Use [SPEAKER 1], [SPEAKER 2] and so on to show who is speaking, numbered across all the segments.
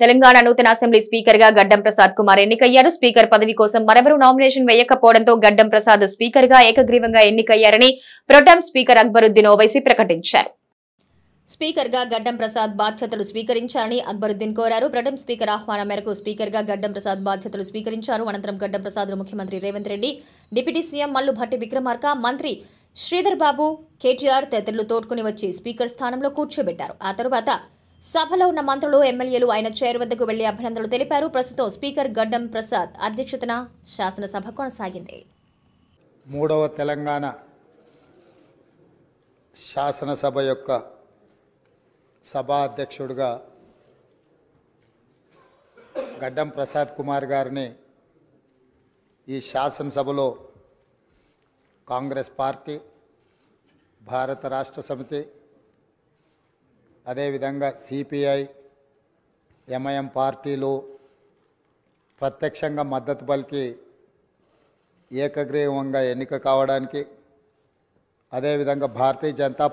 [SPEAKER 1] తెలంగాణ నూతన assembly speaker గా గడ్డం ప్రసాద్ కుమార్ ఎన్నికయ్యారు. స్పీకర్ పదవి కోసం మరెవరూ నామినేషన్ వేయకపోవడంతో గడ్డం ప్రసాద్ స్పీకర్ గా ఏకగ్రీవంగా ఎన్నికయ్యారని ప్రొటెం స్పీకర్ అక్బరుద్దీన్ ఓవైసీ ప్రకటించారు. స్పీకర్ గా గడ్డం ప్రసాద్ బాధ్యతలు స్వీకరించారని అక్బరుద్దీన్ కోరారు. ప్రొటెం స్పీకర్ ఆహ్వానం మేరకు స్పీకర్ గా గడ్డం ప్రసాద్ బాధ్యతలు స్వీకరించారు. అనంతరం గడ్డం ప్రసాద్ ముఖ్యమంత్రి రేవంత్ రెడ్డి, డిప్యూటీ సీఎం మల్లు భట్టి విక్రమార్క, మంత్రి శ్రీధర్ బాబు, కేటీఆర్ తదితరులు తోడ్కొని వచ్చి స్పీకర్ స్థానంలో కూర్చోబెట్టారు. ఆ తరువాత సభలో ఉన్న మంత్రులు, ఎమ్మెల్యేలు ఆయన చైర్ వద్దకు వెళ్లి అభినందనలు తెలిపారు. ప్రస్తుతం స్పీకర్ గడ్డం ప్రసాద్ అధ్యక్షతన శాసనసభ కొనసాగింది.
[SPEAKER 2] మూడవ తెలంగాణ శాసనసభ యొక్క సభా అధ్యక్షుడిగా గడ్డం ప్రసాద్ కుమార్ గారిని ఈ శాసనసభలో కాంగ్రెస్ పార్టీ, భారత రాష్ట్ర సమితి, అదేవిధంగా సిపిఐ, ఎంఐఎం పార్టీలు ప్రత్యక్షంగా మద్దతు పలికి ఏకగ్రీవంగా ఎన్నిక కావడానికి, అదేవిధంగా భారతీయ జనతా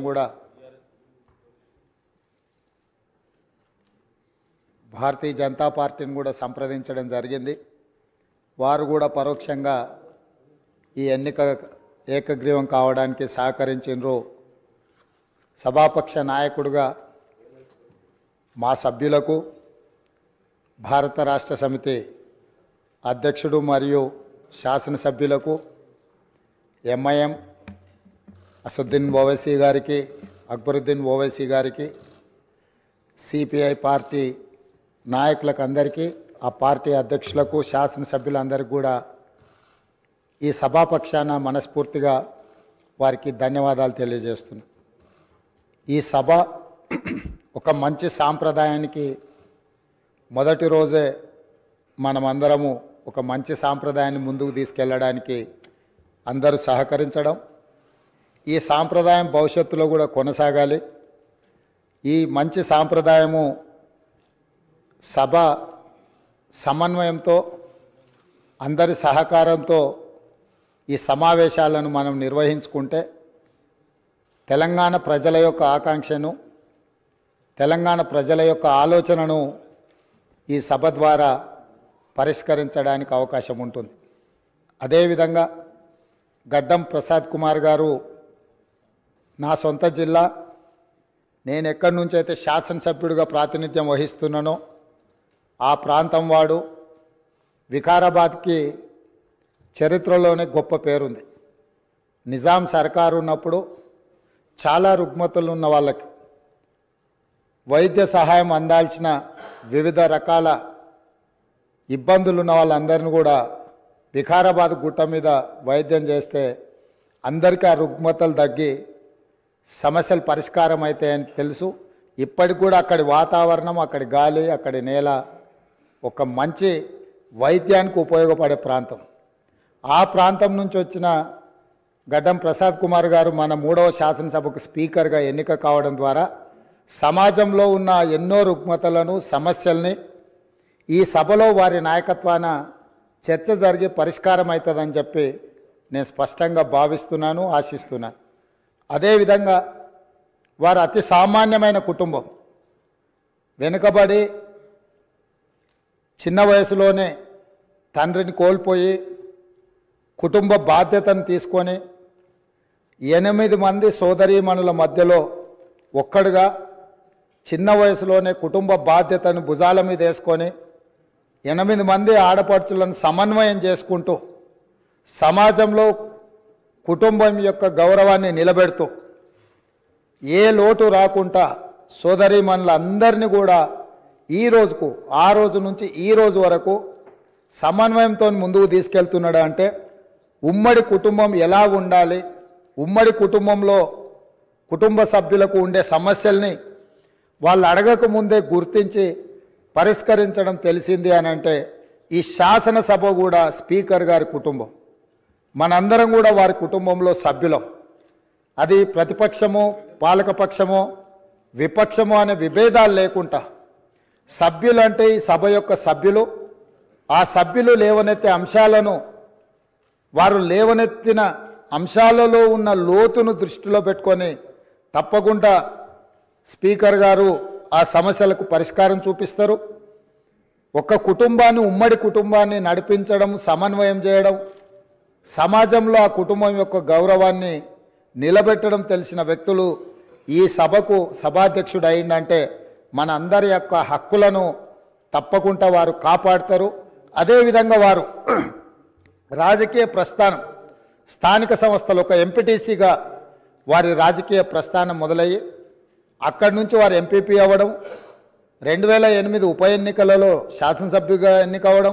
[SPEAKER 2] పార్టీని కూడా సంప్రదించడం జరిగింది. వారు కూడా పరోక్షంగా ఈ ఎన్నిక ఏకగ్రీవం కావడానికి సహకరించారు. సభాపక్ష నాయకుడిగా మా సభ్యులకు, భారత రాష్ట్ర సమితి అధ్యక్షుడు మరియు శాసనసభ్యులకు, ఎంఐఎం అసదుద్దీన్ ఓవైసీ గారికి, అక్బరుద్దీన్ ఓవైసీ గారికి, సిపిఐ పార్టీ నాయకులకు అందరికీ, ఆ పార్టీ అధ్యక్షులకు, శాసనసభ్యులందరికీ కూడా ఈ సభాపక్షాన మనస్ఫూర్తిగా వారికి ధన్యవాదాలు తెలియజేస్తున్నాను. ఈ సభ ఒక మంచి సాంప్రదాయానికి మొదటి రోజే మనమందరము ఒక మంచి సాంప్రదాయాన్ని ముందుకు తీసుకెళ్ళడానికి అందరూ సహకరించడం, ఈ సాంప్రదాయం భవిష్యత్తులో కూడా కొనసాగాలి. ఈ మంచి సాంప్రదాయము సభ సమన్వయంతో, అందరి సహకారంతో ఈ సమావేశాలను మనం నిర్వహించుకుంటే తెలంగాణ ప్రజల యొక్క ఆకాంక్షను, తెలంగాణ ప్రజల యొక్క ఆలోచనను ఈ సభ ద్వారా పరిష్కరించడానికి అవకాశం ఉంటుంది. అదేవిధంగా గడ్డం ప్రసాద్ కుమార్ గారు నా సొంత జిల్లా, నేను ఎక్కడి నుంచి అయితే శాసనసభ్యుడిగా ప్రాతినిధ్యం వహిస్తున్నానో ఆ ప్రాంతం వాడు. వికారాబాద్కి చరిత్రలోనే గొప్ప పేరుంది. నిజాం సర్కారు ఉన్నప్పుడు చాలా రుగ్మతలు ఉన్న వాళ్ళకి వైద్య సహాయం అందాల్సిన వివిధ రకాల ఇబ్బందులు ఉన్న వాళ్ళందరినీ కూడా వికారాబాద్ గుట్ట మీద వైద్యం చేస్తే అందరికీ ఆ రుగ్మతలు తగ్గి సమస్యలు పరిష్కారం అవుతాయని తెలుసు. ఇప్పటికి కూడా అక్కడి వాతావరణం, అక్కడి గాలి, అక్కడి నేల ఒక మంచి వైద్యానికి ఉపయోగపడే ప్రాంతం. ఆ ప్రాంతం నుంచి వచ్చిన గడ్డం ప్రసాద్ కుమార్ గారు మన 3వ శాసనసభకు స్పీకర్గా ఎన్నిక కావడం ద్వారా సమాజంలో ఉన్న ఎన్నో రుగ్మతలను, సమస్యల్ని ఈ సభలో వారి నాయకత్వాన చర్చ జరిగి పరిష్కారం అవుతుందని చెప్పి నేను స్పష్టంగా భావిస్తున్నాను, ఆశిస్తున్నాను. అదేవిధంగా వారు అతి సామాన్యమైన కుటుంబం. వెనుకబడి చిన్న వయసులోనే తండ్రిని కోల్పోయి కుటుంబ బాధ్యతను తీసుకొని 8 మంది సోదరీమణుల మధ్యలో ఒక్కడుగా చిన్న వయసులోనే కుటుంబ బాధ్యతను భుజాల మీద వేసుకొని 8 మంది ఆడపడుచులను సమన్వయం చేసుకుంటూ సమాజంలో కుటుంబం యొక్క గౌరవాన్ని నిలబెడుతూ ఏ లోటు రాకుండా సోదరీమణులందరినీ కూడా ఈ రోజుకు, ఆ రోజు నుంచి ఈ రోజు వరకు సమన్వయంతో ముందుకు తీసుకెళ్తున్నాడు. అంటే ఉమ్మడి కుటుంబం ఎలా ఉండాలి, ఉమ్మడి కుటుంబంలో కుటుంబ సభ్యులకు ఉండే సమస్యల్ని వాళ్ళు అడగక ముందే గుర్తించి పరిష్కరించడం తెలిసింది అని అంటే ఈ శాసనసభ కూడా స్పీకర్ గారి కుటుంబం. మనందరం కూడా వారి కుటుంబంలో సభ్యులం. అది ప్రతిపక్షమో, పాలకపక్షమో, విపక్షమో అనే విభేదాలు లేకుండా సభ్యులు అంటే ఈ సభ యొక్క సభ్యులు. ఆ సభ్యులు లేవనెత్తే అంశాలను, వారు లేవనెత్తిన అంశాలలో ఉన్న లోతును దృష్టిలో పెట్టుకొని తప్పకుండా స్పీకర్ గారు ఆ సమస్యలకు పరిష్కారం చూపిస్తారు. ఒక కుటుంబాన్ని ఉమ్మడి కుటుంబాన్ని నడిపించడం, సమన్వయం చేయడం, సమాజంలో ఆ కుటుంబం యొక్క గౌరవాన్ని నిలబెట్టడం తెలిసిన వ్యక్తులు ఈ సభకు సభాధ్యక్షుడు అయిందంటే మన అందరి యొక్క హక్కులను తప్పకుండా వారు కాపాడతారు. అదేవిధంగా వారు రాజకీయ ప్రస్థానం స్థానిక సంస్థలు ఒక ఎంపీటీసీగా వారి రాజకీయ ప్రస్థానం మొదలయ్యి అక్కడి నుంచి వారు ఎంపీపీ అవ్వడం, 2008 ఉప ఎన్నికలలో శాసనసభ్యుడిగా ఎన్నికవ్వడం,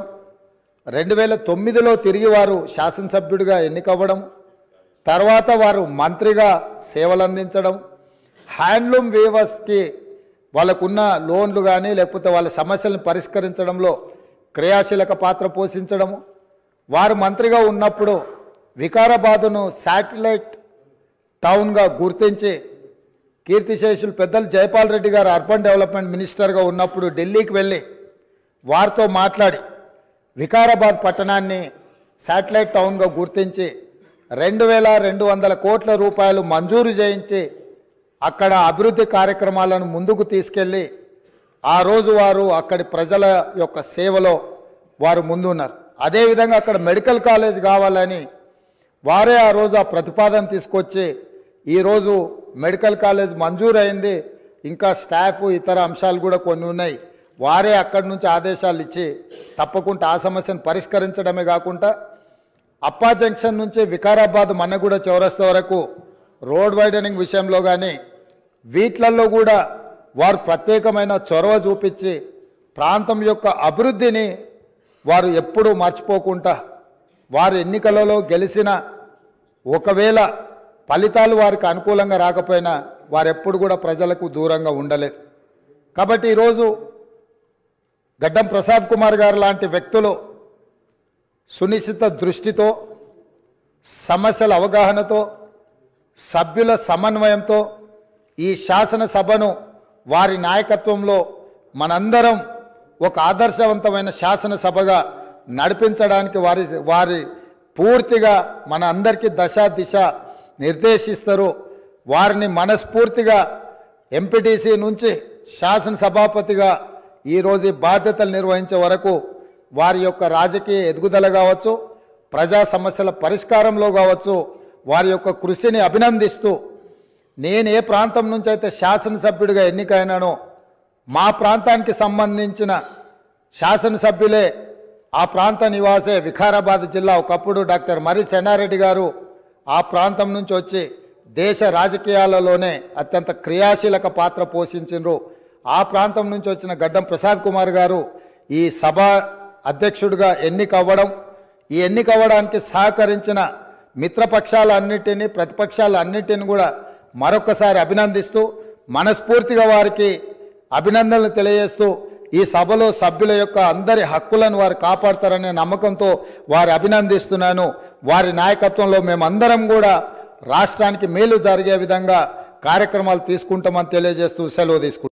[SPEAKER 2] 2009లో తిరిగి వారు శాసనసభ్యుడిగా ఎన్నికవ్వడం, తర్వాత వారు మంత్రిగా సేవలు అందించడం, హ్యాండ్లూమ్ వీవర్స్కి వాళ్ళకున్న లోన్లు కానీ లేకపోతే వాళ్ళ సమస్యలను పరిష్కరించడంలో క్రియాశీలక పాత్ర పోషించడము, వారు మంత్రిగా ఉన్నప్పుడు వికారాబాదును శాటిలైట్ టౌన్గా గుర్తించి కీర్తిశేషులు పెద్దలు జైపాల్ రెడ్డి గారు అర్బన్ డెవలప్మెంట్ మినిస్టర్గా ఉన్నప్పుడు ఢిల్లీకి వెళ్ళి వారితో మాట్లాడి వికారాబాద్ పట్టణాన్ని శాటిలైట్ టౌన్గా గుర్తించి 2200 కోట్ల రూపాయలు మంజూరు చేయించి అక్కడ అభివృద్ధి కార్యక్రమాలను ముందుకు తీసుకెళ్ళి ఆ రోజు వారు అక్కడి ప్రజల యొక్క సేవలో వారు ముందున్నారు. అదేవిధంగా అక్కడ మెడికల్ కాలేజ్ కావాలని వారే ఆ రోజు ఆ ప్రతిపాదన తీసుకొచ్చి ఈరోజు మెడికల్ కాలేజ్ మంజూరైంది. ఇంకా స్టాఫ్ ఇతర అంశాలు కూడా కొన్ని ఉన్నాయి. వారే అక్కడి నుంచి ఆదేశాలు ఇచ్చి తప్పకుండా ఆ సమస్యను పరిష్కరించడమే కాకుండా అప్పా జంక్షన్ నుంచి వికారాబాద్ మన్నగూడ చౌరస్తా వరకు రోడ్ వైడనింగ్ విషయంలో కానీ వీట్లల్లో కూడా వారు ప్రత్యేకమైన చొరవ చూపించి ప్రాంతం యొక్క అభివృద్ధిని వారు ఎప్పుడూ మర్చిపోకుండా వారు ఎన్నికలలో గెలిచిన ఒకవేళ ఫలితాలు వారికి అనుకూలంగా రాకపోయినా వారెప్పుడు కూడా ప్రజలకు దూరంగా ఉండలేదు. కాబట్టి ఈరోజు గడ్డం ప్రసాద్ కుమార్ గారు లాంటి వ్యక్తులు సునిశ్చిత దృష్టితో, సమస్యల అవగాహనతో, సభ్యుల సమన్వయంతో ఈ శాసనసభను వారి నాయకత్వంలో మనందరం ఒక ఆదర్శవంతమైన శాసనసభగా నడిపించడానికి వారి పూర్తిగా మన అందరికీ దశ దిశ నిర్దేశిస్తారు. వారిని మనస్ఫూర్తిగా ఎంపీటీసీ నుంచి శాసనసభాపతిగా ఈరోజు బాధ్యతలు నిర్వహించే వరకు వారి యొక్క రాజకీయ ఎదుగుదల కావచ్చు, ప్రజా సమస్యల పరిష్కారంలో కావచ్చు, వారి యొక్క కృషిని అభినందిస్తూ నేను ఏ ప్రాంతం నుంచి అయితే శాసనసభ్యుడిగా ఎన్నికైనానో మా ప్రాంతానికి సంబంధించిన శాసనసభ్యులే ఆ ప్రాంత నివాసే వికారాబాద్ జిల్లా ఒకప్పుడు డాక్టర్ మరి చెన్నారెడ్డి గారు ఆ ప్రాంతం నుంచి వచ్చి దేశ రాజకీయాలలోనే అత్యంత క్రియాశీలక పాత్ర పోషించారు. ఆ ప్రాంతం నుంచి వచ్చిన గడ్డం ప్రసాద్ కుమార్ గారు ఈ సభ అధ్యక్షుడిగా ఎన్నికవ్వడం, ఈ ఎన్నికవ్వడానికి సహకరించిన మిత్రపక్షాలన్నిటినీ ప్రతిపక్షాలన్నిటిని కూడా మరొకసారి అభినందిస్తూ మనస్ఫూర్తిగా వారికి అభినందనలు తెలియజేస్తూ ఈ సభలో సభ్యుల యొక్క అందరి హక్కులను వారు కాపాడతారనే నమ్మకంతో వారి అభినందిస్తున్నాను. వారి నాయకత్వంలో మేమందరం కూడా రాష్ట్రానికి మేలు జరిగే విధంగా కార్యక్రమాలు తీసుకుంటామని తెలియజేస్తూ సెలవు తీసుకుంటాం.